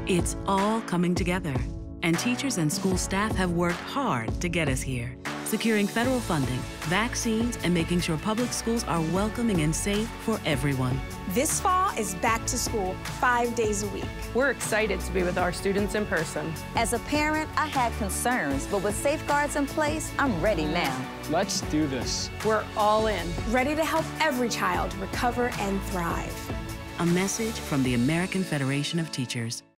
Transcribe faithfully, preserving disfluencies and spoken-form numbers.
It's all coming together, and teachers and school staff have worked hard to get us here, securing federal funding, vaccines, and making sure public schools are welcoming and safe for everyone. This fall is back to school five days a week. We're excited to be with our students in person. As a parent, I had concerns, but with safeguards in place, I'm ready now. Let's do this. We're all in. Ready to help every child recover and thrive. A message from the American Federation of Teachers.